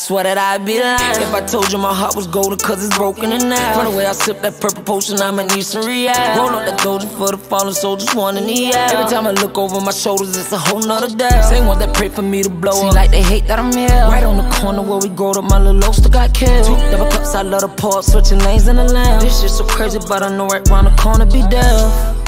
swear that I'd be lying if I told you my heart was golden, cause it's broken in half. From the way I sip that purple potion, I'ma need some rehab. Roll up that doja for the fallen soldiers, one in the air. Every time I look over my shoulders, it's a whole nother day. Same one that pray for me to blow up, like they hate that I'm here. Right on the corner where we growed up, my little Oster got killed. Two double cups, I love the port, switching lanes in the lamb. This shit so crazy, but I know right round the corner be death.